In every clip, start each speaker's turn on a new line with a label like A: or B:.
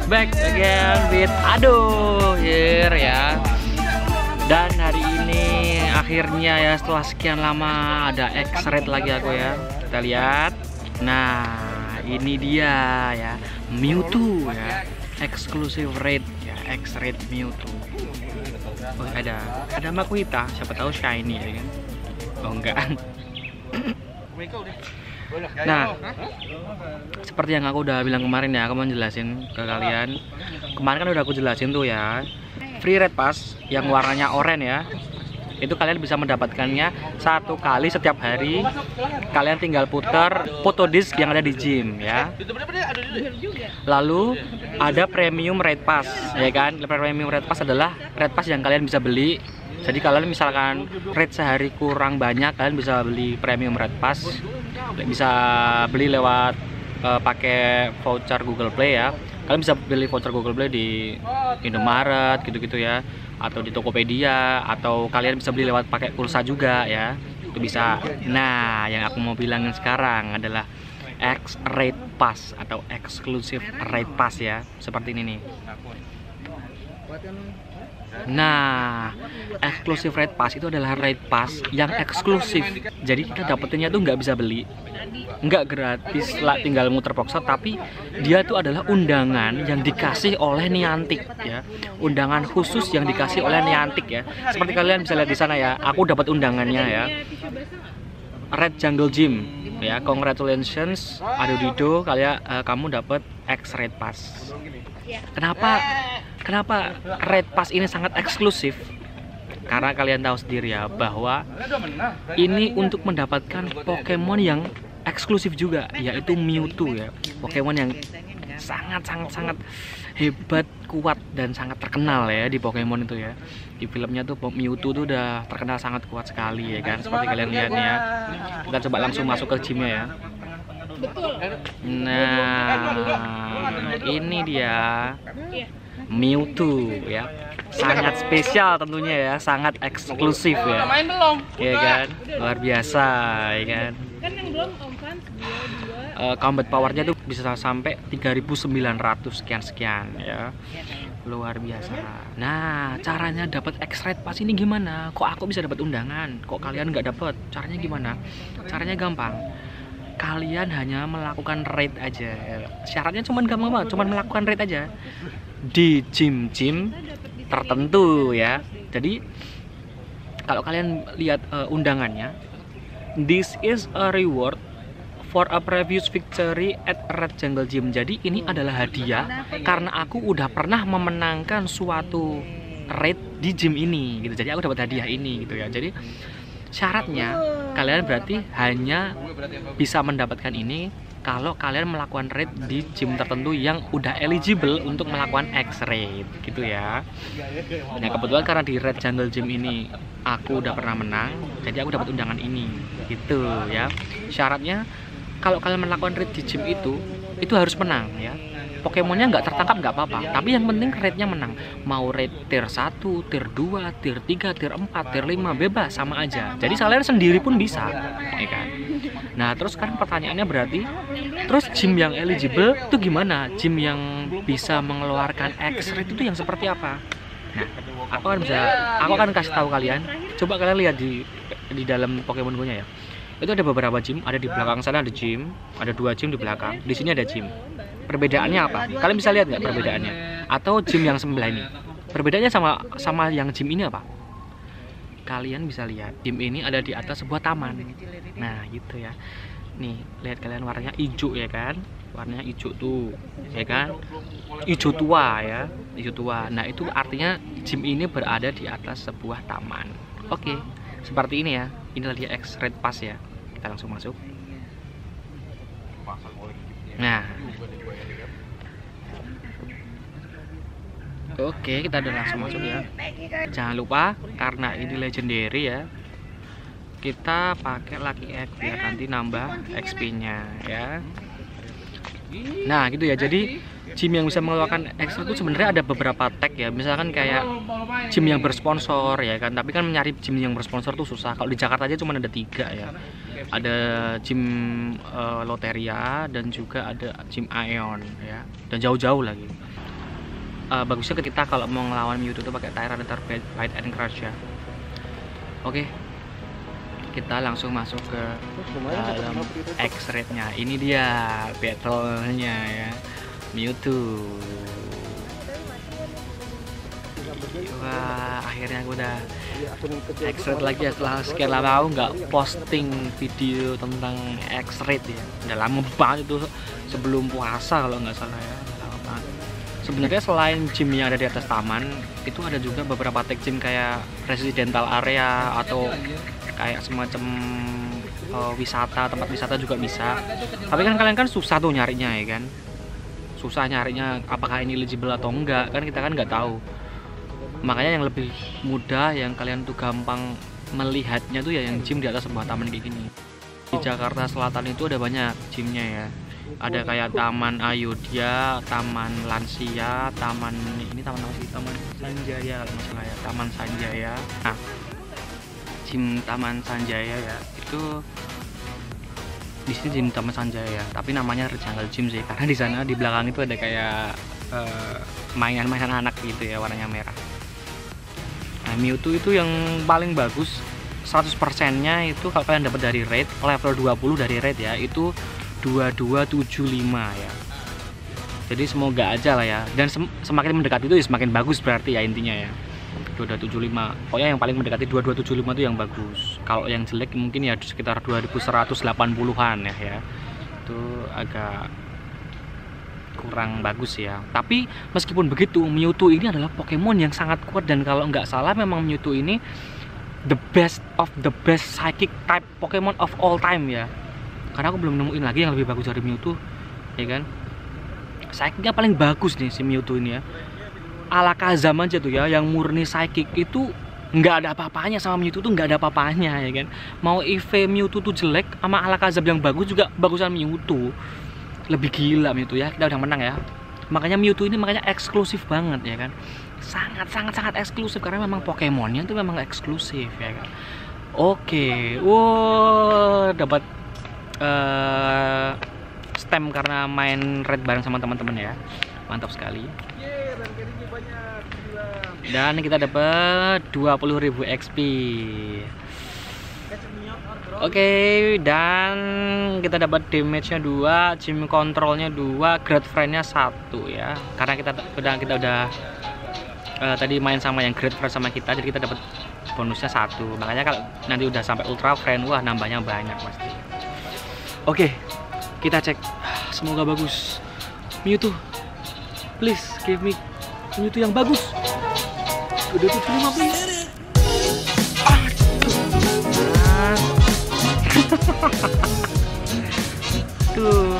A: back again with Aduh here ya. Dan hari ini akhirnya ya setelah sekian lama ada X-Raid lagi aku ya. Kita lihat. Nah, ini dia ya, Mewtwo ya. Exclusive raid ya, X-Raid Mewtwo. Oh, ada Makuhita, siapa tahu shiny ya kan. Oh enggak. Nah, seperti yang aku udah bilang kemarin ya, aku mau jelasin ke kalian. Kemarin kan udah aku jelasin tuh ya, free raid pass yang warnanya oranye ya. Itu kalian bisa mendapatkannya satu kali setiap hari. Kalian tinggal putar foto disk yang ada di gym ya. Lalu ada premium raid pass ya kan. Premium raid pass adalah raid pass yang kalian bisa beli. Jadi kalian misalkan raid sehari kurang banyak, kalian bisa beli premium raid pass. Bisa beli lewat pakai voucher Google Play ya. Kalian bisa beli voucher Google Play di Indomaret gitu-gitu ya, atau di Tokopedia, atau kalian bisa beli lewat pakai pulsa juga ya. Itu bisa. Nah, yang aku mau bilangin sekarang adalah X-Raid Pass atau Exclusive Raid Pass ya. Seperti ini nih. Nah, Exclusive Raid Pass itu adalah raid pass yang eksklusif. Jadi kita dapetinnya tuh nggak bisa beli, nggak gratis lah, tinggal muter boxer, tapi dia tuh adalah undangan yang dikasih oleh Niantic ya. Undangan khusus yang dikasih oleh Niantic ya. Seperti kalian bisa lihat di sana ya, aku dapat undangannya ya. Red Jungle Gym ya, congratulations Adudido, kamu dapat X-Raid Pass. Kenapa raid pass ini sangat eksklusif? Karena kalian tahu sendiri ya, bahwa ini untuk mendapatkan Pokemon yang eksklusif juga, yaitu Mewtwo ya. Pokemon yang sangat hebat, kuat, dan sangat terkenal ya di Pokemon itu ya. Di filmnya tuh Mewtwo tuh udah terkenal sangat kuat sekali ya kan. Seperti kalian lihat nih ya. Kita coba langsung masuk ke gymnya ya. Nah, ini dia Mewtwo ya. Sangat spesial tentunya ya, sangat eksklusif ya. Ya kan? Luar biasa ya kan. Combat powernya tuh bisa sampai 3900 sekian ya. Luar biasa. Nah, caranya dapat X-Raid Pass ini gimana? Kok aku bisa dapat undangan? Kok kalian nggak dapat? Caranya gimana? Caranya gampang. Kalian hanya melakukan raid aja. Syaratnya cuman gampang banget, cuman melakukan raid aja di gym-gym tertentu ya. Jadi kalau kalian lihat undangannya, this is a reward for a previous victory at Red Jungle Gym. Jadi ini adalah hadiah karena aku udah pernah memenangkan suatu raid di gym ini gitu. Jadi aku dapat hadiah ini gitu ya. Jadi syaratnya kalian berarti hanya bisa mendapatkan ini kalau kalian melakukan raid di gym tertentu yang udah eligible untuk melakukan X-Raid gitu ya. Nah, kebetulan karena di Red Jungle Gym ini aku udah pernah menang, jadi aku dapat undangan ini gitu ya. Syaratnya kalau kalian melakukan raid di gym itu harus menang ya. Pokemonnya nggak tertangkap nggak apa-apa, tapi yang penting raidnya menang. Mau raid tier 1, tier 2, tier 3, tier 4, tier 5, bebas, sama aja. Jadi kalian sendiri pun bisa ya kan. Nah, terus kan pertanyaannya berarti, terus gym yang eligible itu gimana? Gym yang bisa mengeluarkan X-Raid itu yang seperti apa? Nah, aku akan kasih tahu kalian. Coba kalian lihat di dalam Pokemon Go-nya ya. Itu ada beberapa gym, ada di belakang sana ada gym, ada 2 gym di belakang. Di sini ada gym. Perbedaannya apa? Kalian bisa lihat nggak perbedaannya? Atau gym yang sebelah ini? Perbedaannya sama yang gym ini apa? Kalian bisa lihat, gym ini ada di atas sebuah taman. Nah, gitu ya. Nih, lihat kalian warnanya hijau ya kan? Warnanya hijau tuh, ya kan? Hijau tua ya, hijau tua. Nah, itu artinya gym ini berada di atas sebuah taman. Oke, seperti ini ya. Inilah dia X-Raid Pass ya. Kita langsung masuk. Nah, oke, kita udah langsung masuk ya. Jangan lupa karena ini legendary ya, kita pakai Lucky Egg biar nanti nambah XP-nya ya. Nah, gitu ya. Jadi gym yang bisa mengeluarkan X itu sebenarnya ada beberapa tag ya. Misalkan kayak gym yang bersponsor ya kan. Tapi kan mencari gym yang bersponsor tuh susah. Kalau di Jakarta aja cuma ada 3 ya. Ada gym Loteria dan juga ada gym Aeon ya. Dan jauh-jauh lagi. bagusnya kita kalau mau ngelawan Mewtwo tuh pakai Tyranitar Bite and Crush ya. Oke, kita langsung masuk ke dalam X-Raid-nya. Ini dia battle-nya ya, Mewtwo. Wah, akhirnya aku udah X-Raid lagi ya, setelah sekian lama aku nggak posting video tentang X-Raid ya. Udah lama banget itu, sebelum puasa kalau nggak salah ya. Sebenarnya selain gym yang ada di atas taman, itu ada juga beberapa tag gym kayak residential area atau kayak semacam wisata, tempat wisata juga bisa. Tapi kan kalian kan susah tuh nyarinya ya kan. Susah nyarinya apakah ini eligible atau enggak, kan kita kan nggak tahu. Makanya yang lebih mudah, yang kalian tuh gampang melihatnya tuh ya yang gym di atas sebuah taman kayak gini. Di Jakarta Selatan itu ada banyak gymnya ya. Ada kayak Taman Ayodhya, Taman Lansia, Taman ini taman apa sih? Taman Sanjaya kalau nggak salah ya, Taman Sanjaya. Nah, gym Taman Sanjaya ya, itu di sini gym Taman Sanjaya, tapi namanya Jungle Gym sih, karena di sana di belakang itu ada kayak mainan-mainan anak gitu ya, warnanya merah. Nah, Mewtwo itu yang paling bagus 100%-nya itu kalau kalian dapat dari raid level 20 dari raid ya, itu 2275 ya. Jadi semoga aja lah ya. Dan semakin mendekat itu ya semakin bagus berarti ya intinya ya. 2275. Pokoknya yang paling mendekati 2275 itu yang bagus. Kalau yang jelek mungkin ya sekitar 2180-an ya. Itu agak kurang bagus ya. Tapi meskipun begitu, Mewtwo ini adalah Pokemon yang sangat kuat, dan kalau nggak salah memang Mewtwo ini the best of the best psychic type Pokemon of all time ya. Karena aku belum nemuin lagi yang lebih bagus dari Mewtwo, ya kan? Psychic-nya paling bagus nih si Mewtwo ini ya. Alakazam aja tuh ya, yang murni psychic itu nggak ada apa-apanya sama Mewtwo tuh, nggak ada apa-apanya ya kan. Mau EV Mewtwo tuh jelek, sama Alakazam yang bagus juga bagusan Mewtwo. Lebih gila Mewtwo ya, kita udah menang ya. Makanya Mewtwo ini makanya eksklusif banget ya kan. Sangat eksklusif karena memang Pokemonnya tuh memang eksklusif ya kan. Oke, wow, dapat stem karena main raid bareng sama teman-teman ya, mantap sekali. Dan kita dapat 20.000 XP. Oke, dan kita dapat damage-nya 2, gym control-nya 2, great friend-nya 1 ya. Karena kita udah tadi main sama yang great friend sama kita, jadi kita dapat bonusnya 1. Makanya kalau nanti udah sampai ultra friend, wah nambahnya banyak pasti. Oke, kita cek. Semoga bagus. Mewtwo, please give me Mewtwo yang bagus. Udah 75 please. Tuh,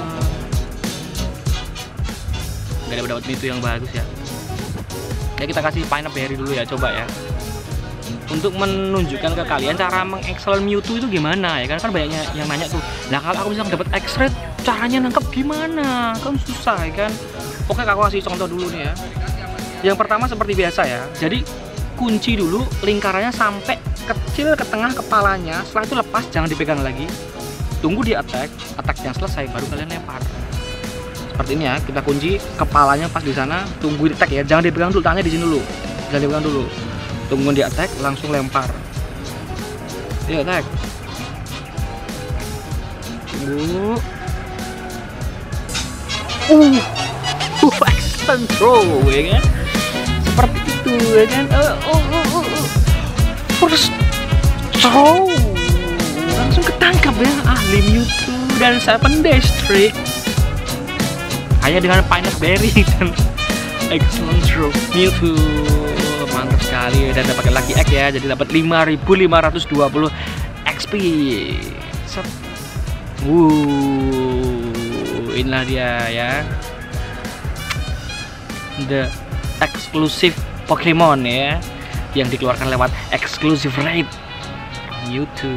A: nggak dapat Mewtwo yang bagus ya. Ya kita kasih pineapple berry dulu ya, coba ya. Untuk menunjukkan ke kalian cara mengexcel Mewtwo itu gimana ya kan banyak yang nanya tuh. Nah kalau aku bisa dapat X-Raid, caranya nangkep gimana? Kan susah ya kan. Oke, aku kasih contoh dulu nih ya. Yang pertama seperti biasa ya. Jadi kunci dulu lingkarannya sampai kecil ke tengah kepalanya. Setelah itu lepas, jangan dipegang lagi. Tunggu dia attack-nya selesai baru kalian lempar. Seperti ini ya, kita kunci kepalanya pas di sana, tunggu di attack ya. Jangan dipegang dulu, tangannya di sini dulu. Jangan dipegang dulu. Tunggu di attack, langsung lempar. Dia attack. Tunggu. Excellent throw ya kan. Seperti itu ya kan. First throw. Langsung ketangkap ya. Ahli Mewtwo dan 7 dash trick. Hanya dengan pineapple berry dan excellent throw Mewtwo. Mantap sekali, dan dapat Lucky Egg ya, jadi dapat 5.520 XP. Set. Inilah dia ya, the exclusive Pokemon ya, yang dikeluarkan lewat exclusive raid Mewtwo.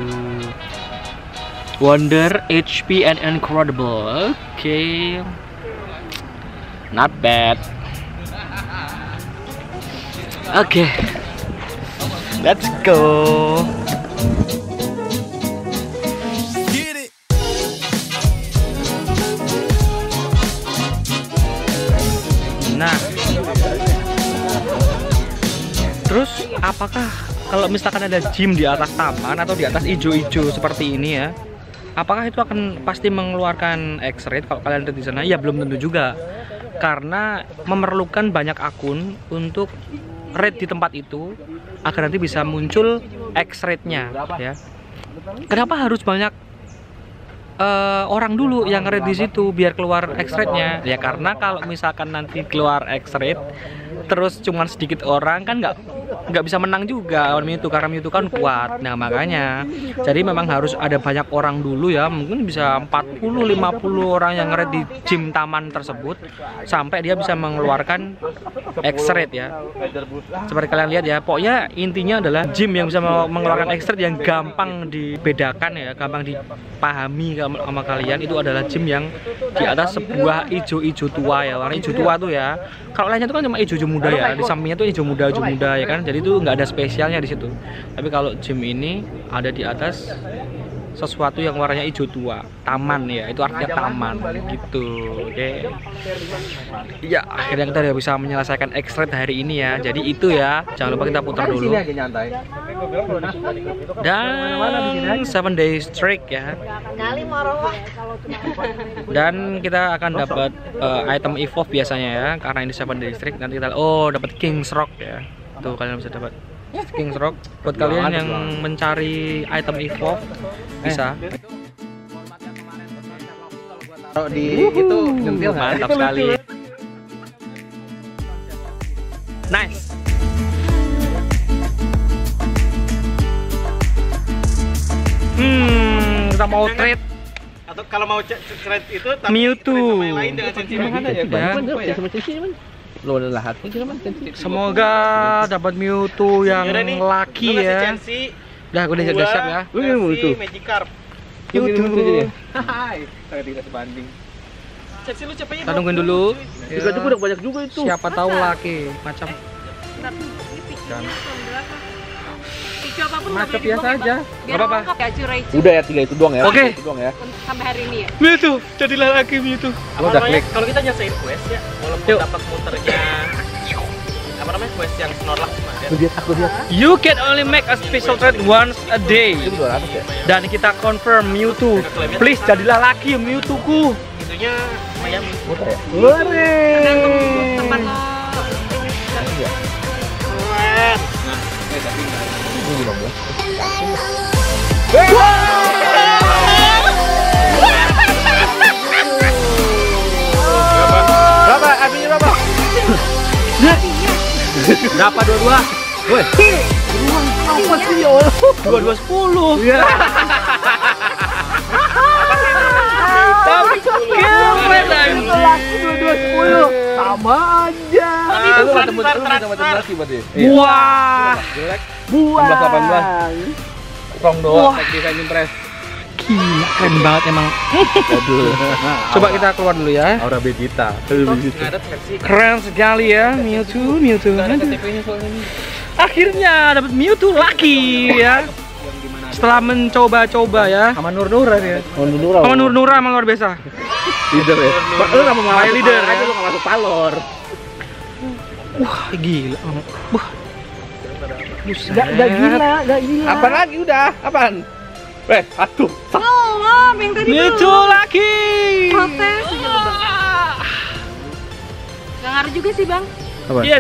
A: Wonder, HP, and incredible. Okay, not bad. Oke, let's go. Nah, apakah kalau misalkan ada gym di atas taman atau di atas ijo-ijo seperti ini ya, apakah itu akan pasti mengeluarkan X-rate kalau kalian lihat di sana? Ya belum tentu juga, karena memerlukan banyak akun untuk rate di tempat itu agar nanti bisa muncul X-rate-nya ya. Kenapa harus banyak orang dulu yang rate di situ biar keluar X-rate-nya? Ya karena kalau misalkan nanti keluar X-rate terus cuman sedikit orang kan nggak bisa menang juga lawan Mewtwo, karena Mewtwo kan kuat. Nah makanya jadi memang harus ada banyak orang dulu ya, mungkin bisa 40-50 orang yang nge-rate di gym taman tersebut sampai dia bisa mengeluarkan X-rate ya. Seperti kalian lihat ya, pokoknya intinya adalah gym yang bisa mengeluarkan X-rate yang gampang dibedakan ya, gampang dipahami sama kalian, itu adalah gym yang di atas sebuah ijo-ijo tua ya. Warna ijo tua tuh ya, kalau lainnya itu kan cuma ijo-ijo muda ya, di sampingnya tuh ijo muda ya kan, jadi itu nggak ada spesialnya di situ. Tapi kalau gym ini ada di atas sesuatu yang warnanya hijau tua, taman ya, itu artinya taman gitu. Oke. Ya akhirnya kita udah bisa menyelesaikan X-rate hari ini ya. Jadi itu ya, jangan lupa kita putar dulu. Dan 7 days streak ya. Dan kita akan dapat item evolve biasanya ya, karena ini 7 days streak. Nanti kita dapat King's Rock ya. Tuh kalian bisa dapat King's Rock. Buat kalian yang mencari item evolve bisa.
B: Kalau di itu nyempil
A: mantap sekali. Nice. Kita mau trade
B: atau kalau mau trade itu tapi
A: Mewtwo.
B: lain dengan
A: Semoga dapat Mewtwo yang laki ya. Udah, gue udah siap ya.
B: Mewtwo. Magikarp.
A: Mewtwo.
B: Hai, sangat tidak sebanding.
A: Kita nungguin dulu.
B: Juga juga udah banyak juga itu.
A: Siapa tahu laki macam macam biasa aja. Gak apa-apa.
B: Udah ya 3 itu doang ya.
A: Oke.
C: Sampai hari ini ya.
A: Mewtwo, jadilah laki Mewtwo.
B: Udah klik.
D: Kalau kita nyelesain quest ya, walaupun dapat muternya apa namanya, quest yang Snorlax kemarin.
B: Aku lihat.
A: You can only make a special trade once a day.
B: Itu 200 ya.
A: Dan kita confirm Mewtwo. Please jadilah laki Mewtwo ku.
D: Itunya Miami.
B: Muter ya.
C: Tempat lo.
B: Iya. Nah, tapi ini 15. Berapa? Artinya berapa?
A: Berapa dua-dua?
B: Woi.
A: Apa sih ya Allah? Dua-dua 10. Iya. Tapi keren anjing.
B: Dua-dua 10. Sama aja.
D: Tapi
B: Lu
D: bukan
B: ketemu lagi berarti.
A: Wah.
B: Jelek.
A: Buang.
B: 18. Strong doang,
A: Wah.
B: bisa impress.
A: Gila, keren banget emang.
B: Aduh.
A: Coba kita keluar dulu ya.
B: Aura Vegeta.
D: Ada versi
A: Keren sekali ya Mewtwo.
D: ada KTP-nya soalnya ini.
A: Akhirnya dapat Mewtwo laki ya. Setelah mencoba-coba ya.
B: Sama Nur-Nura ya.
A: Sama Nur-Nura emang luar biasa.
B: Leader ya. Lu enggak mau
A: My leader
B: aja,
A: ya.
B: lu enggak masuk palor.
A: Wah, gila. Wah. Buset.
B: Enggak gila. Apa lagi udah? Apaan? Aduh.
C: Oh, yang tadi
A: Mewtwo laki.
C: protes. Gak ngaruh juga sih bang.
A: Yes.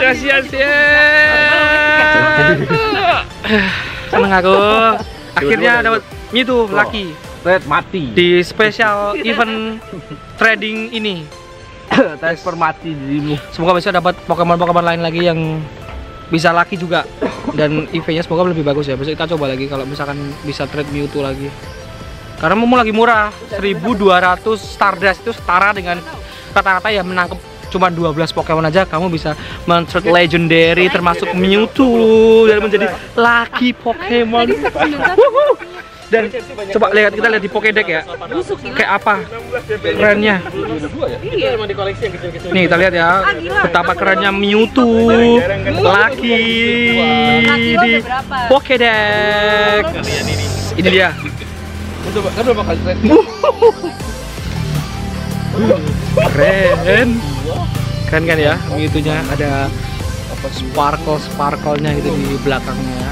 A: Seneng aku. Akhirnya dapat Mewtwo laki
B: Red mati.
A: di spesial event trading ini.
B: Transfer mati dirimu.
A: Semoga besok dapat Pokemon lain lagi yang bisa laki juga, dan EV-nya semoga lebih bagus ya. Besok kita coba lagi kalau misalkan bisa trade Mewtwo lagi. Karena Momo lagi murah, 1.200 Stardust itu setara dengan rata-rata ya menangkap cuma 12 Pokemon aja kamu bisa men-trade legendary termasuk Mewtwo dan menjadi laki Pokemon. Dan coba kita lihat di Pokédex ya. Kayak apa kerennya.
D: Iya, emang di koleksi yang kecil-kecil.
A: Nih kita lihat ya betapa kerennya Mewtwo laki di Pokédex. Ini dia.
B: Kan berapa kali trade?
A: Keren kan ya Mewtwo-nya, ada dapat sparkle-nya itu di belakangnya.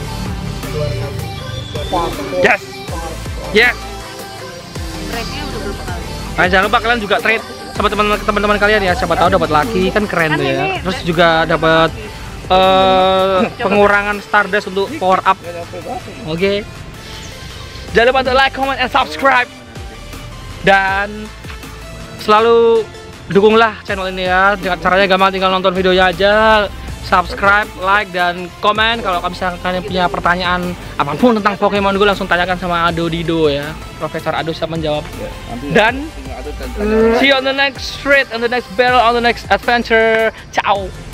A: Yes. Yes.
C: Trade-nya udah berapa kali?
A: Nah, jangan lupa kalian juga trade sama teman-teman kalian ya, siapa tahu dapat lagi, kan keren tuh ya. Terus juga dapat pengurangan Stardust untuk power up. Oke. Jangan lupa untuk like, comment, and subscribe. Dan selalu dukunglah channel ini ya. Caranya gampang, tinggal nonton videonya aja, subscribe, like, dan komen. Kalau misalkan kalian punya pertanyaan apapun tentang Pokemon Go, langsung tanyakan sama Ado Dido ya. Profesor Ado siap menjawab. Dan see you on the next street, on the next battle, on the next adventure. Ciao.